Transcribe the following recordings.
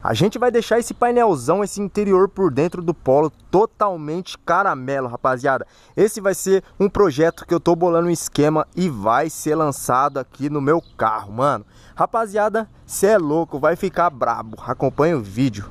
A gente vai deixar esse painelzão, esse interior por dentro do Polo totalmente caramelo, rapaziada. Esse vai ser um projeto que eu tô bolando um esquema e vai ser lançado aqui no meu carro, mano. Rapaziada, cê é louco, vai ficar brabo. Acompanha o vídeo.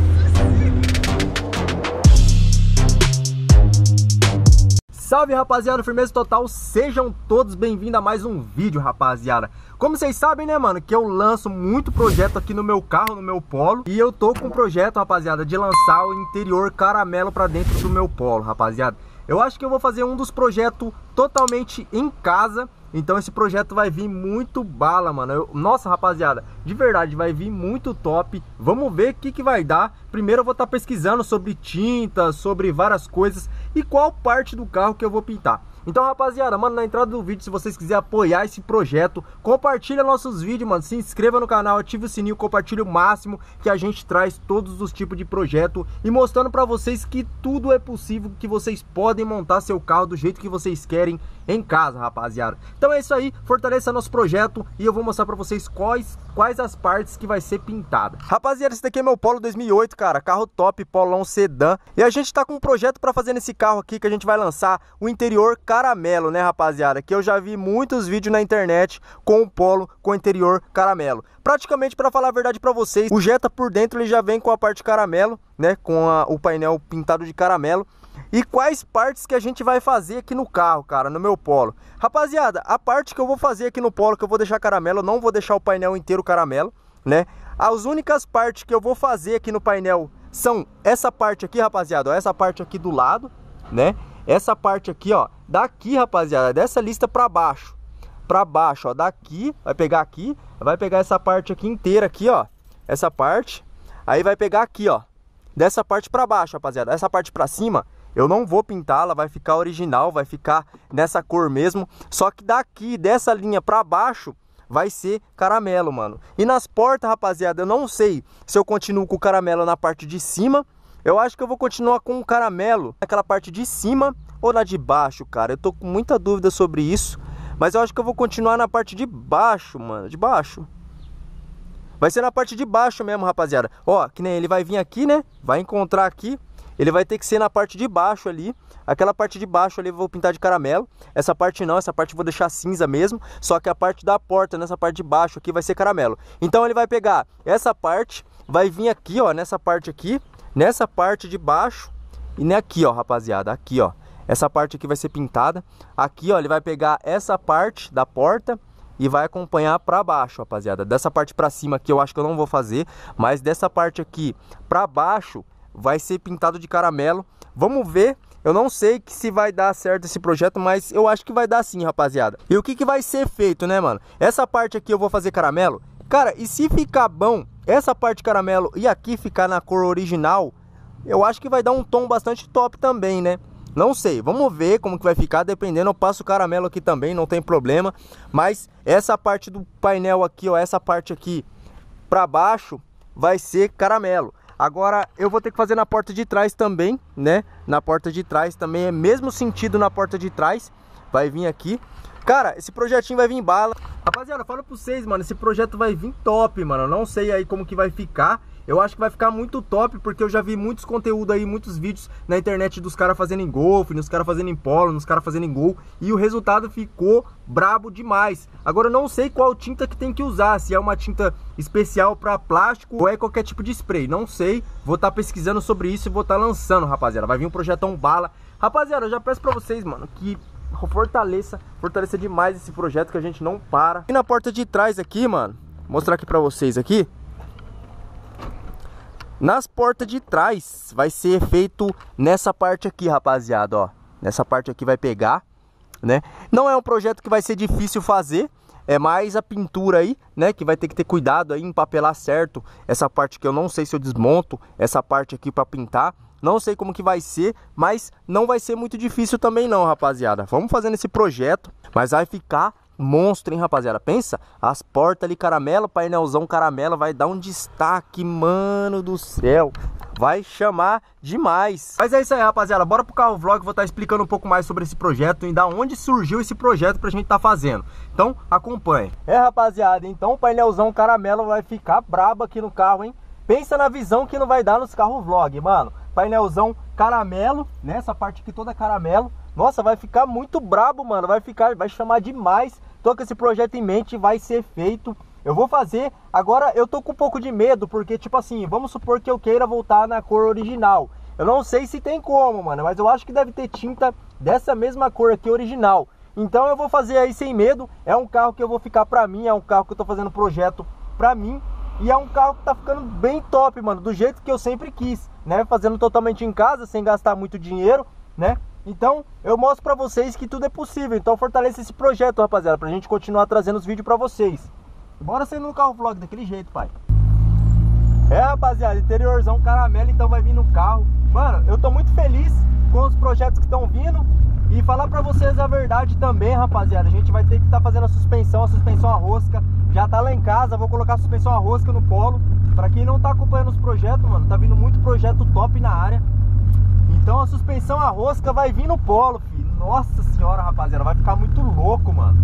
Salve, rapaziada, firmeza total, sejam todos bem-vindos a mais um vídeo, rapaziada. Como vocês sabem, né, mano, que eu lanço muito projeto aqui no meu carro, no meu Polo. E eu tô com um projeto, rapaziada, de lançar o interior caramelo pra dentro do meu Polo, rapaziada. Eu acho que eu vou fazer um dos projetos totalmente em casa. Então esse projeto vai vir muito bala, mano. Nossa, rapaziada, de verdade, vai vir muito top. Vamos ver o que vai dar. Primeiro eu vou estar pesquisando sobre tinta, sobre várias coisas e qual parte do carro que eu vou pintar. Então, rapaziada, mano, na entrada do vídeo, se vocês quiserem apoiar esse projeto, compartilha nossos vídeos, mano. Se inscreva no canal, ative o sininho, compartilha o máximo, que a gente traz todos os tipos de projeto e mostrando pra vocês que tudo é possível, que vocês podem montar seu carro do jeito que vocês querem em casa, rapaziada. Então é isso aí, fortaleça nosso projeto e eu vou mostrar pra vocês quais as partes que vai ser pintada. Rapaziada, esse daqui é meu Polo 2008, cara, carro top, Polão sedã. E a gente tá com um projeto pra fazer nesse carro aqui, que a gente vai lançar o interior caramelo, né, rapaziada? Que eu já vi muitos vídeos na internet com o Polo com interior caramelo. Praticamente, para falar a verdade para vocês, o Jetta por dentro ele já vem com a parte caramelo, né, com o painel pintado de caramelo. E quais partes que a gente vai fazer aqui no carro, cara, no meu Polo? Rapaziada, a parte que eu vou fazer aqui no Polo, que eu vou deixar caramelo, eu não vou deixar o painel inteiro caramelo, né? As únicas partes que eu vou fazer aqui no painel são essa parte aqui, rapaziada, ó, essa parte aqui do lado, né? Essa parte aqui, ó, daqui, rapaziada, dessa lista pra baixo, ó, daqui, vai pegar essa parte aqui inteira aqui, ó, essa parte, aí vai pegar aqui, ó, dessa parte pra baixo, rapaziada, essa parte pra cima, eu não vou pintar, ela vai ficar original, vai ficar nessa cor mesmo, só que daqui, dessa linha pra baixo, vai ser caramelo, mano. E nas portas, rapaziada, eu não sei se eu continuo com o caramelo na parte de cima. Eu acho que eu vou continuar com o caramelo naquela parte de cima ou na de baixo, cara. Eu tô com muita dúvida sobre isso. Mas eu acho que eu vou continuar na parte de baixo, mano. De baixo. Vai ser na parte de baixo mesmo, rapaziada. Ó, que nem ele vai vir aqui, né? Vai encontrar aqui. Ele vai ter que ser na parte de baixo ali. Aquela parte de baixo ali eu vou pintar de caramelo. Essa parte não, essa parte eu vou deixar cinza mesmo. Só que a parte da porta, nessa parte de baixo aqui, vai ser caramelo. Então ele vai pegar essa parte, vai vir aqui, ó, nessa parte aqui. Nessa parte de baixo e aqui, ó, rapaziada, aqui, ó, essa parte aqui vai ser pintada. Aqui, ó, ele vai pegar essa parte da porta e vai acompanhar pra baixo, rapaziada. Dessa parte pra cima aqui eu acho que eu não vou fazer, mas dessa parte aqui pra baixo vai ser pintado de caramelo. Vamos ver, eu não sei se vai dar certo esse projeto, mas eu acho que vai dar sim, rapaziada. E o que vai ser feito, né, mano? Essa parte aqui eu vou fazer caramelo. Cara, e se ficar bom, essa parte caramelo e aqui ficar na cor original, eu acho que vai dar um tom bastante top também, né? Não sei, vamos ver como que vai ficar, dependendo, eu passo o caramelo aqui também, não tem problema. Mas essa parte do painel aqui, ó, essa parte aqui pra baixo vai ser caramelo. Agora eu vou ter que fazer na porta de trás também, né? Na porta de trás também é mesmo sentido na porta de trás, vai vir aqui. Cara, esse projetinho vai vir bala. Rapaziada, falo pra vocês, mano, esse projeto vai vir top, mano. Eu não sei aí como que vai ficar. Eu acho que vai ficar muito top, porque eu já vi muitos conteúdos aí, muitos vídeos na internet dos caras fazendo em Golf, nos caras fazendo em Polo, nos caras fazendo em Gol. E o resultado ficou brabo demais. Agora eu não sei qual tinta que tem que usar, se é uma tinta especial pra plástico ou é qualquer tipo de spray. Não sei, vou estar pesquisando sobre isso e vou estar lançando, rapaziada. Vai vir um projetão bala. Rapaziada, eu já peço pra vocês, mano, que fortaleça demais esse projeto, que a gente não para. E na porta de trás aqui, mano, vou mostrar aqui pra vocês aqui. Nas portas de trás vai ser feito nessa parte aqui, rapaziada, ó. Nessa parte aqui vai pegar, né? Não é um projeto que vai ser difícil fazer, é mais a pintura aí, né? Que vai ter que ter cuidado aí, empapelar certo. Essa parte que eu não sei se eu desmonto, essa parte aqui pra pintar. Não sei como que vai ser, mas não vai ser muito difícil também não, rapaziada. Vamos fazendo esse projeto, mas vai ficar monstro, hein, rapaziada. Pensa, as portas ali caramelo, painelzão caramelo, vai dar um destaque, mano do céu. Vai chamar demais. Mas é isso aí, rapaziada. Bora pro carro vlog, vou estar explicando um pouco mais sobre esse projeto e da onde surgiu esse projeto pra gente tá fazendo. Então, acompanhe. É, rapaziada, então o painelzão caramelo vai ficar brabo aqui no carro, hein. pensa na visão que não vai dar nos carros vlog, mano. Painelzão caramelo, né? Essa parte aqui toda caramelo. Nossa, vai ficar muito brabo, mano. Vai chamar demais. Tô com esse projeto em mente, vai ser feito. Eu vou fazer. Agora eu tô com um pouco de medo, porque tipo assim, vamos supor que eu queira voltar na cor original. Eu não sei se tem como, mano, mas eu acho que deve ter tinta dessa mesma cor aqui original. Então eu vou fazer aí sem medo. É um carro que eu vou ficar pra mim, é um carro que eu tô fazendo projeto pra mim. E é um carro que tá ficando bem top, mano, do jeito que eu sempre quis, né? Fazendo totalmente em casa, sem gastar muito dinheiro, né? Então eu mostro pra vocês que tudo é possível. Então fortaleça esse projeto, rapaziada, pra gente continuar trazendo os vídeos pra vocês. Bora sair no carro vlog daquele jeito, pai. É, rapaziada, interiorzão caramelo, então vai vir no carro. Mano, eu tô muito feliz com os projetos que estão vindo. E falar pra vocês a verdade também, rapaziada, a gente vai ter que estar fazendo a suspensão a rosca. Já tá lá em casa, vou colocar a suspensão a rosca no Polo. Pra quem não tá acompanhando os projetos, mano, tá vindo muito projeto top na área. Então a suspensão a rosca vai vir no Polo, filho. Nossa senhora, rapaziada, vai ficar muito louco, mano.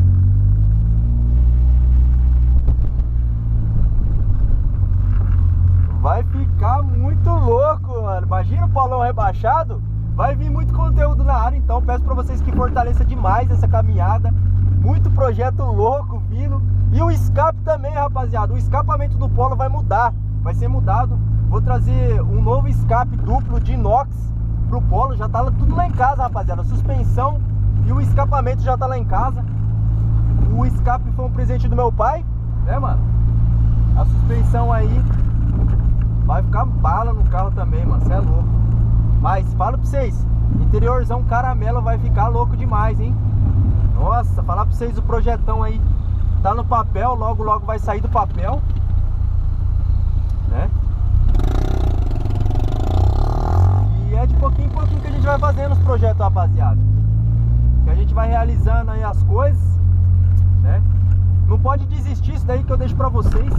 Vai ficar muito louco, mano. Imagina o Polão rebaixado. Vai vir muito conteúdo na área, então peço pra vocês que fortaleça demais essa caminhada. Muito projeto louco vindo. E o escape também, rapaziada. O escapamento do Polo vai mudar. Vai ser mudado. Vou trazer um novo escape duplo de inox pro Polo. Já tá tudo lá em casa, rapaziada. A suspensão e o escapamento já tá lá em casa. O escape foi um presente do meu pai, né, mano? A suspensão aí vai ficar bala no carro também, mano. Você é louco. Mas falo pra vocês, interiorzão caramelo vai ficar louco demais, hein? Nossa, falar pra vocês, o projetão aí tá no papel, logo logo vai sair do papel, né? E é de pouquinho em pouquinho que a gente vai fazendo os projetos, rapaziada. Que a gente vai realizando aí as coisas, né? Não pode desistir, isso daí que eu deixo pra vocês.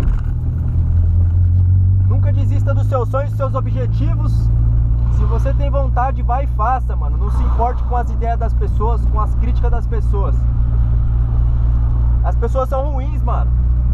Nunca desista dos seus sonhos, dos seus objetivos. Se você tem vontade, vai e faça, mano. Não se importe com as ideias das pessoas, com as críticas das pessoas. As pessoas são ruins, mano.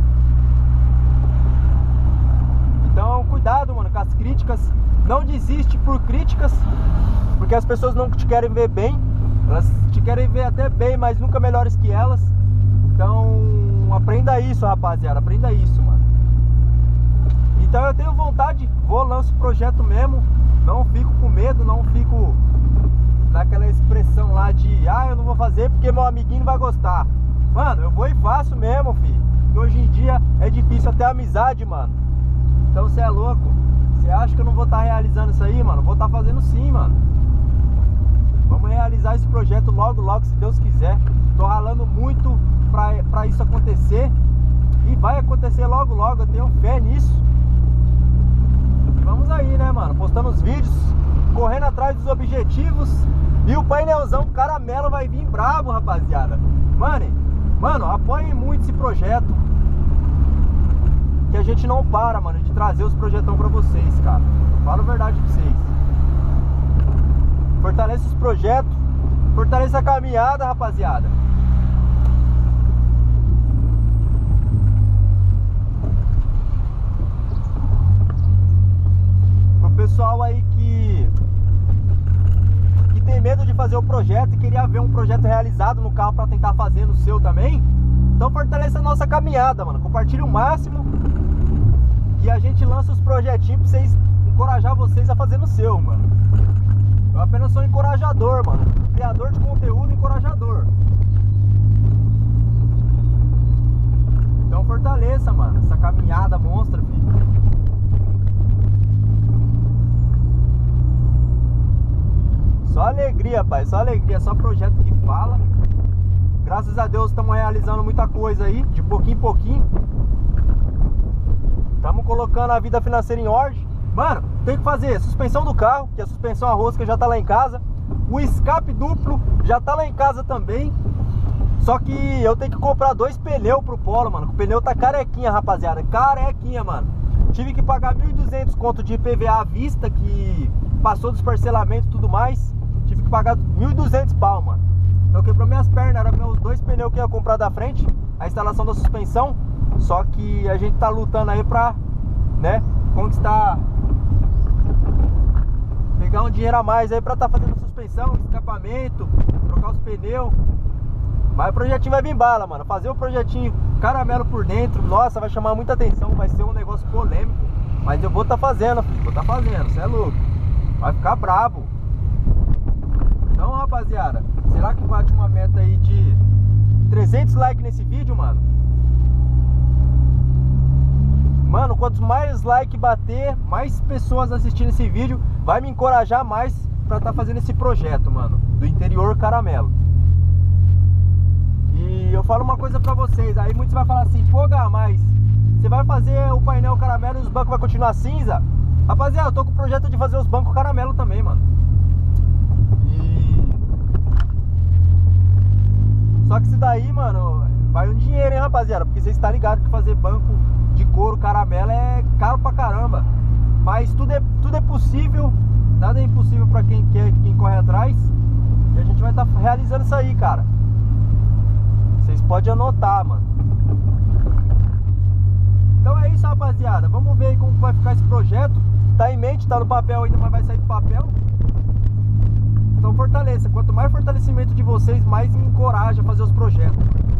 Então, cuidado, mano, com as críticas. Não desiste por críticas, porque as pessoas não te querem ver bem. Elas te querem ver até bem, mas nunca melhores que elas. Então, aprenda isso, rapaziada. Aprenda isso, mano. Então eu tenho vontade, vou lançar o projeto mesmo. Não fico com medo, não fico naquela expressão lá de eu não vou fazer porque meu amiguinho não vai gostar. Mano, eu vou e faço mesmo, filho. Porque hoje em dia é difícil até amizade, mano. Então você é louco. Você acha que eu não vou estar realizando isso aí, mano? Vou estar fazendo sim, mano. Vamos realizar esse projeto logo, logo, se Deus quiser. Tô ralando muito pra isso acontecer. E vai acontecer logo, logo, eu tenho fé nisso. Vamos aí, né, mano? Postando os vídeos, correndo atrás dos objetivos. E o painelzão caramelo vai vir brabo, rapaziada. Mano, apoiem muito esse projeto. Que a gente não para, mano, de trazer os projetão pra vocês, cara. Falo a verdade pra vocês. Fortaleça os projetos. Fortaleça a caminhada, rapaziada. Pessoal aí que tem medo de fazer o projeto e queria ver um projeto realizado no carro para tentar fazer no seu também, então fortaleça a nossa caminhada, mano. Compartilhe o máximo que a gente lança os projetinhos pra vocês, encorajar vocês a fazer no seu, mano. Eu apenas sou encorajador, mano. Criador de conteúdo, encorajador. Então fortaleça, mano, essa caminhada monstra, filho. Só alegria, pai, só alegria, só projeto que fala. Graças a Deus estamos realizando muita coisa aí, de pouquinho em pouquinho. Estamos colocando a vida financeira em ordem. Mano, tem que fazer suspensão do carro, que a suspensão a rosca já tá lá em casa. O escape duplo já tá lá em casa também. Só que eu tenho que comprar 2 pneus pro Polo, mano. O pneu tá carequinha, rapaziada, carequinha, mano. Tive que pagar 1.200 conto de IPVA à vista, que passou dos parcelamentos e tudo mais. Tive que pagar 1.200 pau, mano. Então quebrou minhas pernas, eram meus 2 pneus que eu ia comprar da frente, a instalação da suspensão. Só que a gente tá lutando aí pra, né, conquistar, pegar um dinheiro a mais aí pra tá fazendo suspensão, escapamento, trocar os pneus. Mas o projetinho vai vir bala, mano. Fazer o projetinho caramelo por dentro, nossa, vai chamar muita atenção, vai ser um negócio polêmico. Mas eu vou tá fazendo, filho, vou tá fazendo, cê é louco. Vai ficar brabo. Então, rapaziada, será que bate uma meta aí de 300 likes nesse vídeo, mano? Mano, quantos mais likes bater, mais pessoas assistindo esse vídeo, vai me encorajar mais pra tá fazendo esse projeto, mano, do interior caramelo. E eu falo uma coisa pra vocês, aí muitos vão falar assim, pô, Gá, mas você vai fazer o painel caramelo e os bancos vai continuar cinza? Rapaziada, eu tô com o projeto de fazer os bancos caramelo também, mano. Só que isso daí, mano, vai um dinheiro, hein, rapaziada? Porque vocês estão ligados que fazer banco de couro caramelo é caro pra caramba. Mas tudo é possível, nada é impossível pra quem quer, quem corre atrás. E a gente vai estar realizando isso aí, cara. Vocês podem anotar, mano. Então é isso, rapaziada. Vamos ver aí como vai ficar esse projeto. Tá em mente, tá no papel ainda, mas vai sair do papel. Então fortaleça. Quanto mais fortalecimento de vocês, mais me encoraja a fazer os projetos.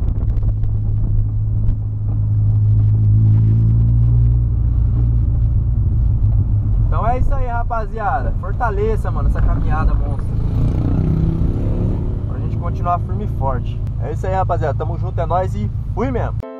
Então é isso aí, rapaziada. Fortaleça, mano, essa caminhada monstra. Pra gente continuar firme e forte. É isso aí, rapaziada. Tamo junto, é nóis e fui mesmo.